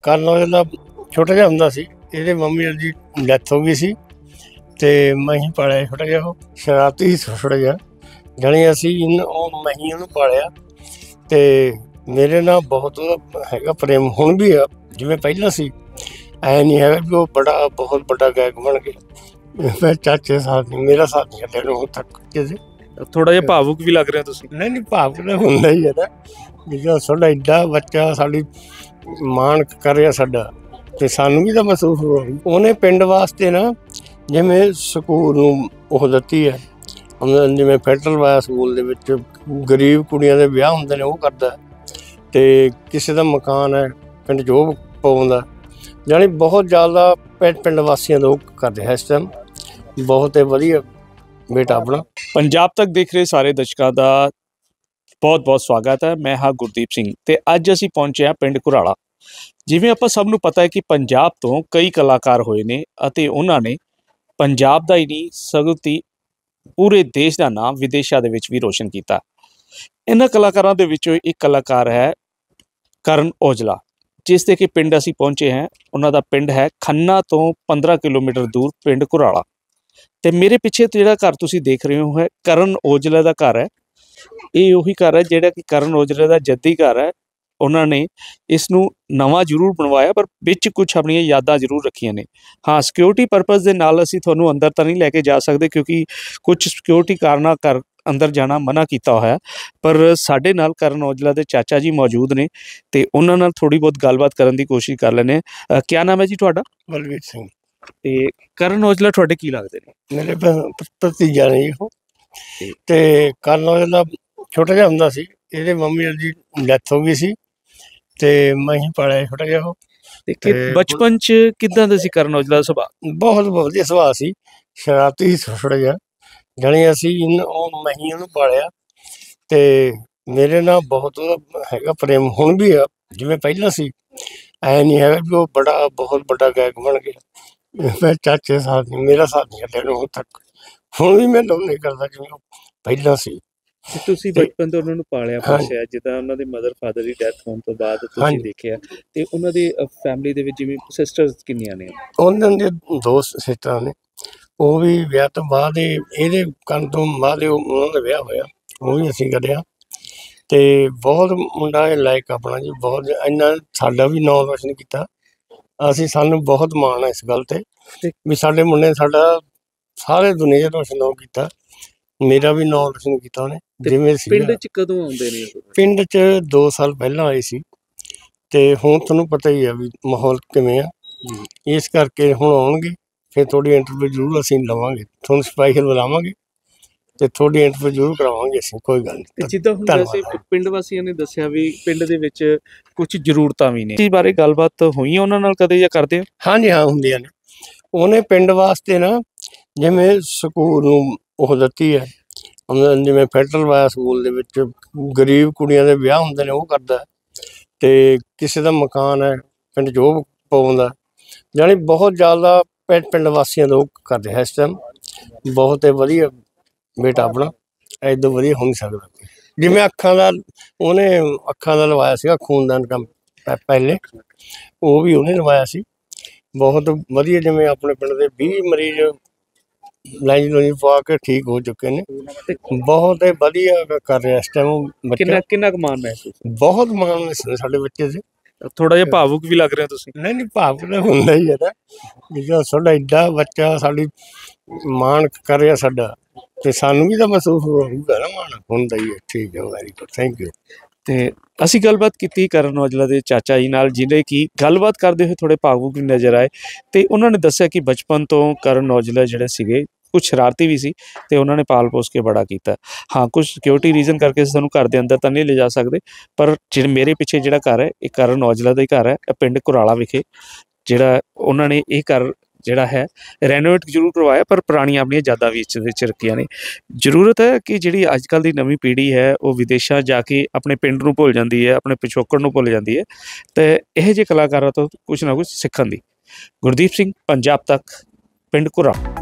ਕਰਨ ਔਜਲਾ ਛੋਟਾ ਜਿਹਾ ਹੁੰਦਾ ਸੀ, ਇਹਦੇ ਮੰਮੀ ਦੀ ਡੈਥ ਹੋ ਗਈ ਸੀ ਤੇ ਮੈਂ ਹੀ ਪਾਲਿਆ ਛੋਟਾ ਜਿਹਾ। ਉਹ ਸ਼ਰਾਰਤੀ ਸੀ ਥੋੜ੍ਹਾ ਜਿਹਾ, ਜਾਣੀ ਅਸੀਂ ਮੈਂ ਹੀ ਉਹਨੂੰ ਪਾਲਿਆ ਤੇ ਮੇਰੇ ਨਾਲ ਬਹੁਤ ਹੈਗਾ ਪ੍ਰੇਮ ਹੁਣ ਵੀ ਆ, ਜਿਵੇਂ ਪਹਿਲਾਂ ਸੀ। ਐ ਨਹੀਂ ਹੈਗਾ ਵੀ ਉਹ ਬਹੁਤ ਵੱਡਾ ਗਾਇਕ ਬਣ ਗਿਆ। ਮੈਂ ਚਾਚੇ ਸਾਥ ਨਹੀਂ, ਮੇਰਾ ਸਾਥ ਨਹੀਂ ਛੱਡਿਆ ਹੁਣ ਤੱਕ ਕਿਸੇ। ਥੋੜਾ ਜਿਹਾ ਭਾਵੁਕ ਵੀ ਲੱਗ ਰਿਹਾ ਤੁਸੀਂ। ਨਹੀਂ ਭਾਵੁਕ ਤਾਂ ਹੁੰਦਾ ਹੀ ਹੈ ਨਾ, ਵੀ ਜਦੋਂ ਸਾਡਾ ਐਡਾ ਬੱਚਾ ਸਾਡੀ ਮਾਣ ਕਰ ਰਿਹਾ ਸਾਡਾ, ਤੇ ਸਾਨੂੰ ਵੀ ਤਾਂ ਮਹਿਸੂਸ ਹੋ। ਉਹਨੇ ਪਿੰਡ ਵਾਸਤੇ ਨਾ ਜਿਵੇਂ ਸਕੂਲ ਨੂੰ ਉਹ ਦਿੱਤੀ ਹੈ, ਜਿਵੇਂ ਫਿਲਟਰ ਲਵਾਇਆ ਸਕੂਲ ਦੇ ਵਿੱਚ, ਗਰੀਬ ਕੁੜੀਆਂ ਦੇ ਵਿਆਹ ਹੁੰਦੇ ਨੇ ਉਹ ਕਰਦਾ, ਤੇ ਕਿਸੇ ਦਾ ਮਕਾਨ ਹੈ ਪਿੰਡ 'ਚ ਉਹ ਪਾਉਂਦਾ। ਜਾਣੀ ਬਹੁਤ ਜ਼ਿਆਦਾ ਪਿੰਡ ਵਾਸੀਆਂ ਦਾ ਉਹ ਕਰਦੇ ਹੈ ਇਸ ਟਾਈਮ। ਬਹੁਤ ਵਧੀਆ ਬੇਟਾ ਆਪਣਾ। ਪੰਜਾਬ ਤੱਕ ਦੇਖ ਰਹੇ ਸਾਰੇ ਦਰਸ਼ਕਾਂ ਦਾ ਬਹੁਤ ਬਹੁਤ ਸਵਾਗਤ ਹੈ। ਮੈਂ ਹਾਂ ਗੁਰਦੀਪ ਸਿੰਘ ਤੇ ਅੱਜ ਅਸੀਂ ਪਹੁੰਚੇ ਹਾਂ ਪਿੰਡ ਘੁਰਾਲਾ। ਜਿਵੇਂ ਆਪਾਂ ਸਭ ਨੂੰ ਪਤਾ ਹੈ ਕਿ ਪੰਜਾਬ ਤੋਂ ਕਈ ਕਲਾਕਾਰ ਹੋਏ ਨੇ ਅਤੇ ਉਹਨਾਂ ਨੇ ਪੰਜਾਬ ਦਾ ਹੀ ਨਹੀਂ ਸਗੋਂ ਪੂਰੇ ਦੇਸ਼ ਦਾ ਨਾਮ ਵਿਦੇਸ਼ਾਂ ਦੇ ਵਿੱਚ ਵੀ ਰੋਸ਼ਨ ਕੀਤਾ। ਇਹਨਾਂ ਕਲਾਕਾਰਾਂ ਦੇ ਵਿੱਚੋਂ ਇੱਕ ਕਲਾਕਾਰ ਹੈ ਕਰਨ ਔਜਲਾ, ਜਿਸ ਦੇ ਕਿ ਪਿੰਡ ਅਸੀਂ ਪਹੁੰਚੇ ਹਾਂ। ਉਹਨਾਂ ਦਾ ਪਿੰਡ ਹੈ ਖੰਨਾ ਤੋਂ 15 ਕਿਲੋਮੀਟਰ ਦੂਰ ਪਿੰਡ ਘੁਰਾਲਾ। ਤੇ ਮੇਰੇ ਪਿੱਛੇ ਜਿਹੜਾ ਘਰ ਤੁਸੀਂ ਦੇਖ ਰਹੇ ਹੋ ਹੈ ਕਰਨ ਔਜਲਾ ਦਾ ਘਰ ਹੈ। ਇਹ ਉਹੀ ਘਰ ਹੈ ਜਿਹੜਾ ਕਿ ਕਰਨ ਔਜਲਾ ਦਾ ਜੱਦੀ ਘਰ ਹੈ। ਉਹਨਾਂ ਨੇ ਇਸ ਨੂੰ ਨਵਾਂ ਜ਼ਰੂਰ ਬਣਵਾਇਆ, ਪਰ ਵਿੱਚ ਕੁਝ ਆਪਣੀਆਂ ਯਾਦਾਂ ਜ਼ਰੂਰ ਰੱਖੀਆਂ ਨੇ। ਹਾਂ, ਸਿਕਿਉਰਿਟੀ ਪਰਪਸ ਦੇ ਨਾਲ ਅਸੀਂ ਤੁਹਾਨੂੰ ਅੰਦਰ ਤਾਂ ਨਹੀਂ ਲੈ ਕੇ ਜਾ ਸਕਦੇ, ਕਿਉਂਕਿ ਕੁਝ ਸਿਕਿਉਰਿਟੀ ਕਾਰਨਾਂ ਕਰ ਅੰਦਰ ਜਾਣਾ ਮਨਾ ਕੀਤਾ ਹੋਇਆ। ਪਰ ਸਾਡੇ ਨਾਲ ਕਰਨ ਔਜਲਾ ਦੇ ਚਾਚਾ ਜੀ ਮੌਜੂਦ ਨੇ ਤੇ ਉਹਨਾਂ ਨਾਲ ਥੋੜ੍ਹੀ ਬਹੁਤ ਗੱਲਬਾਤ ਕਰਨ ਦੀ ਕੋਸ਼ਿਸ਼ ਕਰ ਲੈਂਦੇ ਹਾਂ। ਕਿਆ ਨਾਮ ਹੈ ਜੀ ਤੁਹਾਡਾ? ਬਲਵੀਰ ਸਿੰਘ। ਤੇ ਕਰਨ ਔਜਲਾ ਤੁਹਾਡੇ ਕੀ ਲੱਗਦੇ ਨੇ? ਮੇਰੇ ਭਤੀਜਾ ਨੇ ਉਹ। ਤੇ ਕਰਨ ਔਜਲਾ ਛੋਟਾ ਜਿਹਾ ਹੁੰਦਾ ਸੀ, ਇਹਦੇ ਮੰਮੀ ਦੀ ਡੈਥ ਹੋ ਗਈ ਸੀ ਤੇ ਮੈਂ ਹੀ ਪਾਲਿਆ ਛੋਟਾ ਜਿਹਾ। ਉਹ ਤੇ ਬਚਪਨ 'ਚ ਕਿੱਦਾਂ ਦਾ ਸੀ ਕਰਨ ਔਜਲਾ ਦਾ ਸੁਭਾਅ? ਬਹੁਤ ਵਧੀਆ ਸੁਭਾਅ ਸੀ, ਸ਼ਰਾਰਤੀ ਸੀ ਥੋੜ੍ਹਾ ਜਿਹਾ, ਜਾਣੀ ਅਸੀਂ ਮੈਂ ਹੀ ਉਹਨੂੰ ਪਾਲਿਆ ਤੇ ਮੇਰੇ ਨਾਲ ਬਹੁਤ ਹੈਗਾ ਪ੍ਰੇਮ ਹੁਣ ਵੀ ਆ, ਜਿਵੇਂ ਪਹਿਲਾਂ ਸੀ। ਐ ਨਹੀਂ ਹੈਗਾ ਵੀ ਉਹ ਬਹੁਤ ਵੱਡਾ ਗਾਇਕ ਬਣ ਗਿਆ। ਮੈਂ ਚਾਚੇ ਸਾਥ ਨਹੀਂ, ਮੇਰਾ ਸਾਥ ਨਹੀਂ ਛੱਡਿਆ ਹੁਣ ਤੱਕ। ਹੁਣ ਵੀ ਮੈਂ ਲਵ ਨਹੀਂ ਕਰਦਾ ਜਿਵੇਂ ਉਹ ਪਹਿਲਾਂ ਸੀ। ਤੁਸੀਂ ਬਚਪਨ ਤੋਂ ਉਹਨਾਂ ਨੂੰ ਪਾਲਿਆ ਪੋਸਿਆ, ਜਿੱਦਾਂ ਉਹਨਾਂ ਦੇ ਮਦਰ ਫਾਦਰ ਦੀ ਡੈਥ ਹੋਣ ਤੋਂ ਬਾਅਦ ਤੁਸੀਂ ਦੇਖਿਆ, ਤੇ ਉਹਨਾਂ ਦੀ ਫੈਮਿਲੀ ਦੇ ਵਿੱਚ ਜਿਵੇਂ ਸਿਸਟਰਸ ਕਿੰਨੀਆਂ ਨੇ? ਉਹਨਾਂ ਦੇ 2 ਸਿਸਟਰਾਂ ਨੇ, ਉਹ ਵੀ ਵਿਆਹ ਤੋਂ ਬਾਅਦ ਇਹਦੇ ਕਰਨ ਤੋਂ ਬਾਅਦ ਉਹਨਾਂ ਦਾ ਵਿਆਹ ਹੋਇਆ, ਉਹ ਵੀ ਅਸੀਂ ਕਰਿਆ। ਤੇ ਬਹੁਤ ਮੁੰਡਾ ਲਾਇਕ ਆਪਣਾ ਜੀ, ਬਹੁਤ ਇੰਨਾ ਸਾਡਾ ਵੀ ਨਾਂ ਰੋਸ਼ਨ ਕੀਤਾ ਅਸੀਂ। ਸਾਨੂੰ ਬਹੁਤ ਮਾਣ ਹੈ ਇਸ ਗੱਲ ਤੇ ਵੀ ਸਾਡੇ ਮੁੰਡੇ ਨੇ ਸਾਡਾ ਸਾਰੇ ਦੁਨੀਆ 'ਚ ਰੋਸ਼ਨ ਕੀਤਾ। ਮੇਰਾ ਵੀ ਨਾਂ ਰੋਸ਼ਨ ਕੀਤਾ ਉਹਨੇ। ਜਿਵੇਂ ਪਿੰਡ 'ਚ ਕਦੋਂ ਆਉਂਦੇ ਨੇ? ਪਿੰਡ 'ਚ 2 ਸਾਲ ਪਹਿਲਾਂ ਆਏ ਸੀ, ਤੇ ਹੁਣ ਤੁਹਾਨੂੰ ਪਤਾ ਹੀ ਆ ਵੀ ਮਾਹੌਲ ਕਿਵੇਂ ਆ, ਇਸ ਕਰਕੇ ਹੁਣ ਆਉਣਗੇ। ਫਿਰ ਤੁਹਾਡੀ ਇੰਟਰਵਿਊ ਜ਼ਰੂਰ ਅਸੀਂ ਲਵਾਂਗੇ, ਤੁਹਾਨੂੰ ਸਪੈਸ਼ਲ ਬੁਲਾਵਾਂਗੇ ਤੇ ਤੁਹਾਡੀ ਇੰਟਰਵਿਊ ਜ਼ਰੂਰ ਕਰਾਵਾਂਗੇ ਅਸੀਂ, ਕੋਈ ਗੱਲ ਨਹੀਂ। ਜਿੱਦਾਂ ਹੁਣ ਵੈਸੇ ਪਿੰਡ ਵਾਸੀਆਂ ਨੇ ਦੱਸਿਆ ਵੀ ਪਿੰਡ ਦੇ ਵਿੱਚ ਕੁਝ ਜ਼ਰੂਰਤਾਂ ਵੀ ਨੇ, ਇਸ ਬਾਰੇ ਗੱਲਬਾਤ ਹੋਈ ਉਹਨਾਂ ਨਾਲ ਕਦੇ ਜਾਂ ਕਰਦੇ ਹੋ? ਹਾਂਜੀ ਹਾਂ, ਹੁੰਦੀਆਂ ਨੇ। ਉਹਨੇ ਪਿੰਡ ਵਾਸਤੇ ਨਾ ਜਿਵੇਂ ਸਕੂਲ ਨੂੰ ਉਹ ਦਿੱਤੀ ਹੈ, ਜਿਵੇਂ ਫਿਲਟਰ ਲਵਾਇਆ ਸਕੂਲ ਦੇ ਵਿੱਚ, ਗਰੀਬ ਕੁੜੀਆਂ ਦੇ ਵਿਆਹ ਹੁੰਦੇ ਨੇ ਉਹ ਕਰਦਾ, ਤੇ ਕਿਸੇ ਦਾ ਮਕਾਨ ਹੈ ਪਿੰਡ 'ਚ ਉਹ ਪਾਉਂਦਾ। ਜਾਣੀ ਬਹੁਤ ਜ਼ਿਆਦਾ ਪਿੰਡ ਵਾਸੀਆਂ ਦਾ ਉਹ ਕਰਦੇ ਹੈ ਇਸ ਟਾਈਮ। ਬਹੁਤ ਵਧੀਆ ਬੇਟਾ ਆਪਣਾ, ਇੱਦਾਂ ਵਧੀਆ ਹੋ ਨਹੀਂ ਸਕਦਾ। ਜਿਵੇਂ ਅੱਖਾਂ ਦਾ ਲਵਾਇਆ ਸੀਗਾ ਖੂਨਦਾਨ ਕੰਮ ਪਹਿਲੇ, ਉਹ ਵੀ ਉਹਨੇ ਲਵਾਇਆ ਸੀ। ਬਹੁਤ ਵਧੀਆ, ਜਿਵੇਂ ਆਪਣੇ ਪਿੰਡ ਦੇ 20 ਮਰੀਜ਼ ਲਾਈਨ ਪਾ ਕੇ ਠੀਕ ਹੋ ਚੁੱਕੇ ਨੇ। ਬਹੁਤ ਵਧੀਆ ਕਰ ਰਿਹਾ ਇਸ ਟਾਈਮ। ਕਿੰਨਾ ਕੁ ਮਾਣ ਮਹਿਸੂਸ? ਬਹੁਤ ਮਾਣ ਮਹਿਸੂਸ ਸਾਡੇ ਬੱਚੇ ਤੇ। ਥੋੜਾ ਜਿਹਾ ਭਾਵੁਕ ਵੀ ਲੱਗ ਰਿਹਾ ਤੁਸੀਂ। ਨਹੀਂ ਭਾਵੁਕ ਤਾਂ ਹੁੰਦਾ ਹੀ ਹੈ ਨਾ, ਵੀ ਜਦੋਂ ਸਾਡਾ ਐਡਾ ਬੱਚਾ ਸਾਡੀ ਮਾਣ ਕਰ ਰਿਹਾ ਸਾਡਾ, ਤੇ ਸਾਨੂੰ ਵੀ ਤਾਂ ਮਹਿਸੂਸ ਹੋਊਗਾ ਨਾ, ਮਾਣ ਹੁੰਦਾ ਹੀ ਹੈ। ਠੀਕ ਹੈ, ਵੈਰੀ ਗੁੱਡ, ਥੈਂਕ ਯੂ। ਤੇ ਅਸੀਂ ਗੱਲਬਾਤ ਕੀਤੀ ਕਰਨ ਔਜਲਾ ਦੇ ਚਾਚਾ ਜੀ ਨਾਲ, ਜਿਹਨੇ ਕਿ ਗੱਲਬਾਤ ਕਰਦੇ ਹੋਏ ਥੋੜ੍ਹੇ ਭਾਵੁਕ ਵੀ ਨਜ਼ਰ ਆਏ। ਤੇ ਉਹਨਾਂ ਨੇ ਦੱਸਿਆ ਕਿ ਬਚਪਨ ਤੋਂ ਕਰਨ ਔਜਲਾ ਜਿਹੜੇ ਸੀਗੇ ਕੁਝ ਸ਼ਰਾਰਤੀ ਵੀ ਸੀ, ਤੇ ਉਹਨਾਂ ਨੇ ਪਾਲ ਪੋਸ ਕੇ ਬੜਾ ਕੀਤਾ। ਹਾਂ, ਕੁਝ ਸਿਕਿਉਰਿਟੀ ਰੀਜ਼ਨ ਕਰਕੇ ਸਾਨੂੰ ਘਰ ਦੇ ਅੰਦਰ ਤਾਂ ਨਹੀਂ ਲਿਜਾ ਸਕਦੇ, ਪਰ ਜਿਹੜੇ ਮੇਰੇ ਪਿੱਛੇ ਜਿਹੜਾ ਘਰ ਹੈ ਇਹ ਕਰਨ ਔਜਲਾ ਦਾ ਹੀ ਘਰ ਹੈ, ਪਿੰਡ ਘੁਰਾਲਾ ਵਿਖੇ। ਜਿਹੜਾ ਉਹਨਾਂ ਨੇ ਇਹ ਘਰ ਜਿਹੜਾ ਹੈ ਰੈਨੋਵੇਟ ਜ਼ਰੂਰ ਕਰਵਾਇਆ, ਪਰ ਪੁਰਾਣੀਆਂ ਆਪਣੀਆਂ ਯਾਦਾਂ ਵੀ ਇਸ ਵਿੱਚ ਰੱਖੀਆਂ ਨੇ। ਜ਼ਰੂਰਤ ਹੈ ਕਿ ਜਿਹੜੀ ਅੱਜ ਕੱਲ੍ਹ ਦੀ ਨਵੀਂ ਪੀੜ੍ਹੀ ਹੈ ਉਹ ਵਿਦੇਸ਼ਾਂ ਜਾ ਕੇ ਆਪਣੇ ਪਿੰਡ ਨੂੰ ਭੁੱਲ ਜਾਂਦੀ ਹੈ, ਆਪਣੇ ਪਿਛੋਕੜ ਨੂੰ ਭੁੱਲ ਜਾਂਦੀ ਹੈ, ਅਤੇ ਇਹੋ ਜਿਹੇ ਕਲਾਕਾਰਾਂ ਤੋਂ ਕੁਛ ਨਾ ਕੁਛ ਸਿੱਖਣ ਦੀ। ਗੁਰਦੀਪ ਸਿੰਘ, ਪੰਜਾਬ ਤੱਕ, ਪਿੰਡ ਘੁਰਾਲਾ।